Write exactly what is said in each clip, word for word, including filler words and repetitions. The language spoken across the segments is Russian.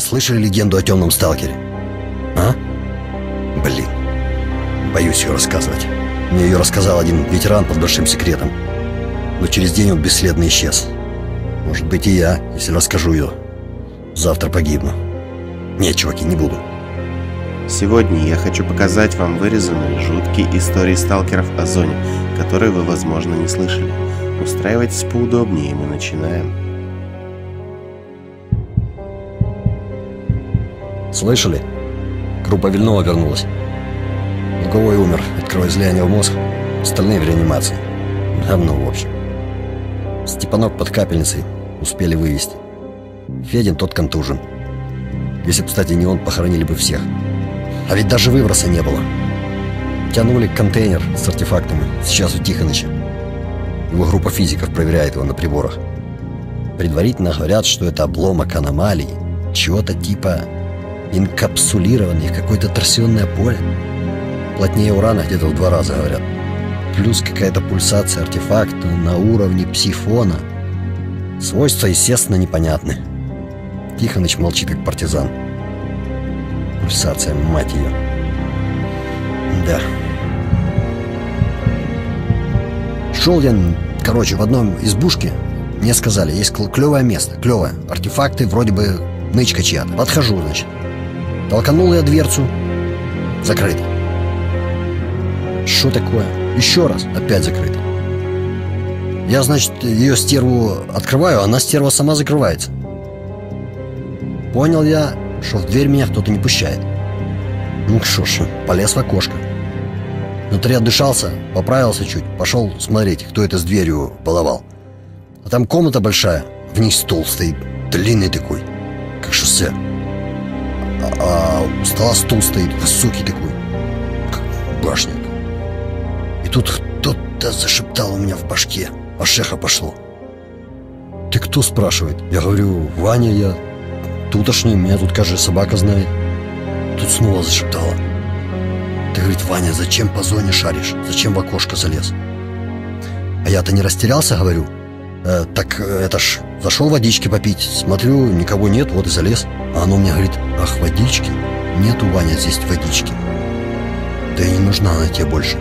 слышали легенду о темном сталкере? А? Блин, боюсь ее рассказывать. Мне ее рассказал один ветеран под большим секретом. Но через день он бесследно исчез. Может быть, и я, если расскажу ее, завтра погибну. Нет, чуваки, не буду. Сегодня я хочу показать вам вырезанные жуткие истории сталкеров о зоне, которые вы, возможно, не слышали. Устраивайтесь поудобнее, и мы начинаем. Слышали? Группа Вильнова вернулась. Луговой умер от кровоизлияния в мозг, остальные в реанимации. Давно, в общем. Степанок под капельницей успели вывести. Федин тот контужен. Если бы, кстати, не он, похоронили бы всех. А ведь даже выброса не было. Тянули контейнер с артефактами сейчас у Тихоныча. Его группа физиков проверяет его на приборах. Предварительно говорят, что это обломок аномалии, чего-то типа инкапсулированный в какое-то торсионное поле. Плотнее урана где-то в два раза, говорят. Плюс какая-то пульсация артефакта на уровне псифона. Свойства, естественно, непонятны. Тихоныч молчит, как партизан. Пульсация, мать ее. Да. Шел я, короче, в одном избушке. Мне сказали, есть клевое место, клевое. Артефакты, вроде бы нычка чья-то. Подхожу, значит. Толканул я дверцу. Закрыто. Что такое? Еще раз. Опять закрыто. Я, значит, ее стерву открываю, а она, стерва, сама закрывается. Понял я, что в дверь меня кто-то не пущает. Ну что ж, полез в окошко. Внутри отдышался, поправился чуть, пошел смотреть, кто это с дверью баловал. А там комната большая, в ней стол стоит, длинный такой, как шоссе. А, а у стола стул стоит, высокий такой, как башня. И тут кто-то зашептал у меня в башке, аж эхо пошло. «Ты кто?» — спрашивает. Я говорю: «Ваня, я тутошний, меня тут, кажется, собака знает». Тут снова зашептала: «Ты, говорит, Ваня, зачем по зоне шаришь? Зачем в окошко залез?» А я-то не растерялся, говорю. Э, так это ж, зашел водички попить, смотрю, никого нет, вот и залез. А оно мне говорит: «Ах, водички? Нету, Ваня, здесь водички. Да и не нужна она тебе больше».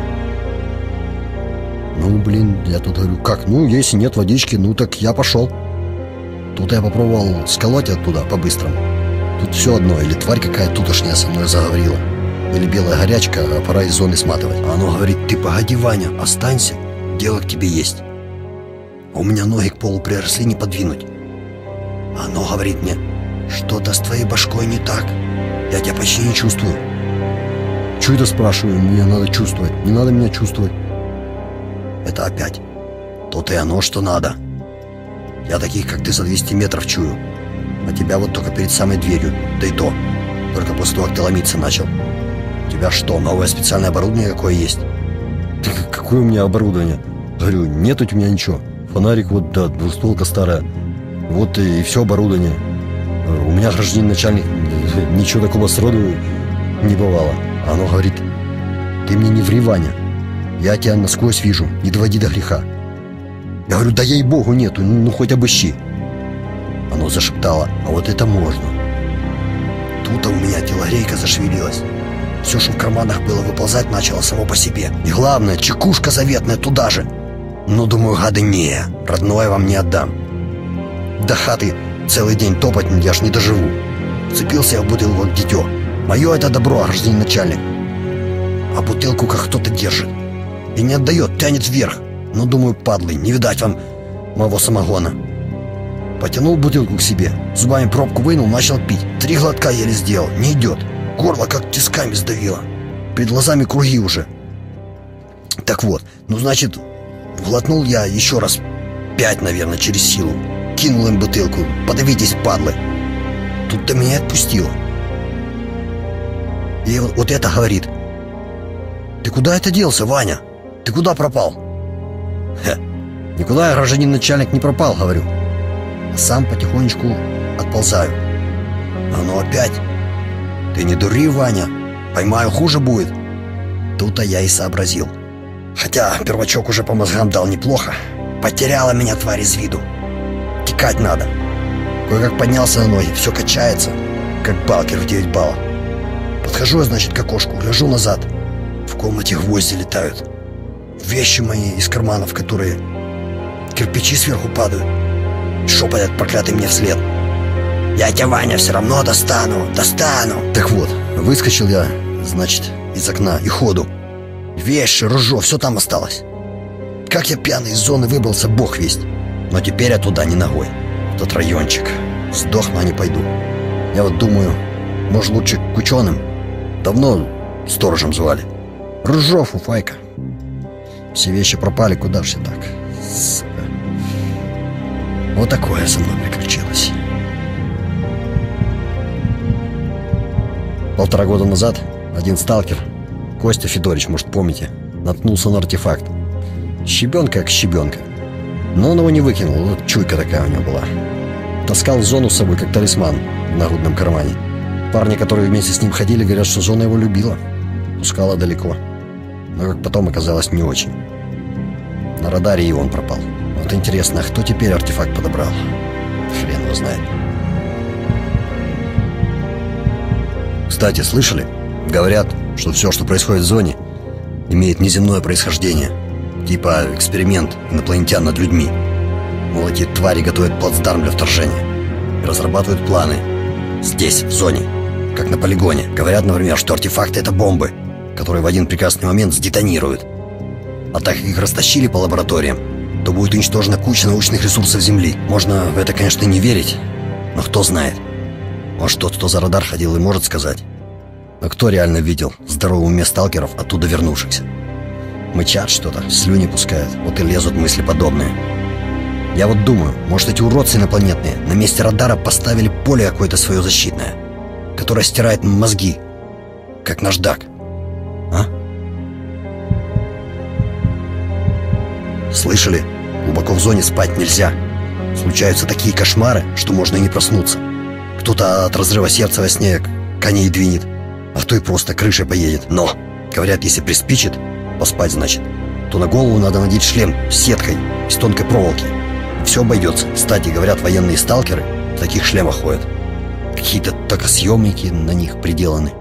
Ну, блин, я тут говорю: «Как? Ну, если нет водички, ну так я пошел». Тут я попробовал сколоть оттуда по-быстрому. Тут все одно, или тварь какая тутошняя со мной заговорила, или белая горячка, а пора из зоны сматывать. А оно говорит: «Ты погоди, Ваня, останься, дело к тебе есть». А у меня ноги к полу приросли, не подвинуть. А оно говорит мне: «Что-то с твоей башкой не так, я тебя почти не чувствую». Чего это, спрашиваю, мне надо чувствовать? Не надо меня чувствовать. Это опять то-то и оно, что надо. Я таких, как ты, за двести метров чую, а тебя вот только перед самой дверью, да и то только после того, как ты ломиться начал. У тебя что, новое специальное оборудование какое есть? Ты, какое у меня оборудование? Говорю: нет у меня ничего. Фонарик вот, да, двустволка старая. Вот и, и все оборудование. У меня, гражданин начальник, ничего такого сроду не бывало. А оно говорит: «Ты мне не ври, Ваня. Я тебя насквозь вижу, не доводи до греха». Я говорю: «Да ей-богу нету, ну хоть обыщи». Оно зашептало: «А вот это можно». Тут-то у меня телогрейка зашевелилась. Все, что в карманах было, выползать начало само по себе. И главное, чекушка заветная туда же. Ну, думаю, гады, не, родное вам не отдам. До хаты целый день топать я ж не доживу. Вцепился я в бутылку, как дитё. Мое это добро, гражданин начальник. А бутылку как кто-то держит и не отдает, тянет вверх. Ну, думаю, падлы, не видать вам моего самогона. Потянул бутылку к себе, зубами пробку вынул, начал пить. Три глотка еле сделал, не идет. Горло как тисками сдавило. Перед глазами круги уже. Так вот, ну, значит, глотнул я еще раз пять, наверное, через силу. Кинул им бутылку: «Подавитесь, падлы». Тут-то меня отпустило. И вот, вот это говорит: «Ты куда это делся, Ваня? Ты куда пропал?» Хе, никуда я, гражданин начальник, не пропал, говорю. А сам потихонечку отползаю. А ну опять: «Ты не дури, Ваня, поймаю, хуже будет». Тут-то я и сообразил. Хотя первачок уже по мозгам дал неплохо. Потеряла меня тварь из виду. Текать надо. Кое-как поднялся на ноги, все качается. как балкер в девять баллов. Подхожу я, значит, к окошку, гляжу назад. В комнате гвозди летают. Вещи мои из карманов, которые... Кирпичи сверху падают. Шепотят проклятый мне вслед: «Дядя Ваня, все равно достану, достану!» Так вот, выскочил я, значит, из окна и ходу. Вещи, ружье, все там осталось. Как я пьяный из зоны выбрался, бог весть. Но теперь я туда не ногой. В тот райончик. Сдохну, а не пойду. Я вот думаю, может, лучше к ученым. Давно сторожем звали. Ружье, фуфайка. Все вещи пропали, куда ж я так? Сука. Вот такое со мной приключилось. Полтора года назад один сталкер, Костя Федорович, может, помните, наткнулся на артефакт. Щебенка как щебенка. Но он его не выкинул, вот чуйка такая у него была. Таскал зону с собой как талисман в нагрудном кармане. Парни, которые вместе с ним ходили, говорят, что зона его любила. Пускала далеко. Но, как потом оказалось, не очень. На радаре и он пропал. Вот интересно, а кто теперь артефакт подобрал? Хрен его знает. Кстати, слышали? Говорят, что все, что происходит в зоне, имеет неземное происхождение. Типа эксперимент инопланетян над людьми. Мол, эти твари готовят плацдарм для вторжения и разрабатывают планы здесь, в зоне, как на полигоне. Говорят, например, что артефакты — это бомбы, которые в один прекрасный момент сдетонируют. А так как их растащили по лабораториям, то будет уничтожена куча научных ресурсов Земли. Можно в это, конечно, не верить, но кто знает. Может, тот, кто за радар ходил, и может сказать. Но кто реально видел здоровый уме сталкеров, оттуда вернувшихся? Мычат что-то, слюни пускают, вот и лезут мысли подобные. Я вот думаю, может, эти уродцы инопланетные на месте радара поставили поле какое-то свое защитное, которое стирает мозги, как наждак. А? Слышали? Глубоко в зоне спать нельзя. Случаются такие кошмары, что можно и не проснуться. Кто-то от разрыва сердца во сне коней двинет, а кто и просто крышей поедет. Но, говорят, если приспичит, поспать значит, то на голову надо надеть шлем с сеткой из тонкой проволоки. И все обойдется. Кстати, говорят, военные сталкеры в таких шлемах ходят. Какие-то токосъемники на них приделаны.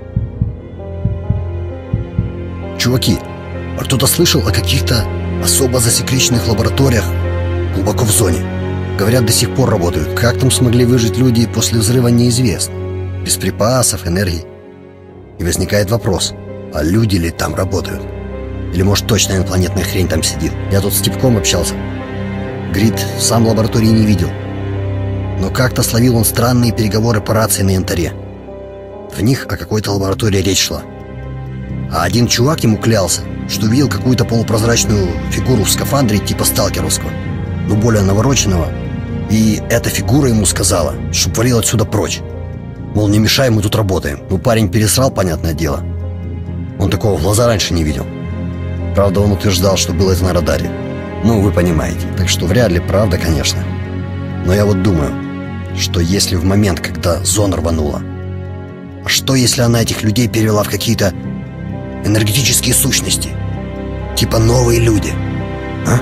Чуваки, а кто-то слышал о каких-то особо засекреченных лабораториях глубоко в зоне? Говорят, до сих пор работают. Как там смогли выжить люди после взрыва, неизвестно. Без припасов, энергии. И возникает вопрос, а люди ли там работают? Или, может, точно инопланетная хрень там сидит? Я тут с типком общался. Говорит, сам лаборатории не видел. Но как-то словил он странные переговоры по рации на янтаре. В них о какой-то лаборатории речь шла. А один чувак ему клялся, что видел какую-то полупрозрачную фигуру в скафандре типа сталкеровского, но более навороченного. И эта фигура ему сказала, чтоб валил отсюда прочь. Мол, не мешай, мы тут работаем. Ну, парень пересрал, понятное дело. Он такого в глаза раньше не видел. Правда, он утверждал, что было это на радаре. Ну, вы понимаете. Так что вряд ли правда, конечно. Но я вот думаю, что если в момент, когда зона рванула, а что если она этих людей перевела в какие-то энергетические сущности? Типа новые люди. А?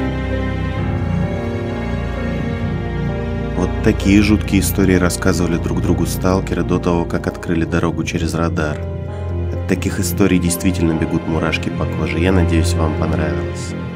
Вот такие жуткие истории рассказывали друг другу сталкеры до того, как открыли дорогу через радар. От таких историй действительно бегут мурашки по коже. Я надеюсь, вам понравилось.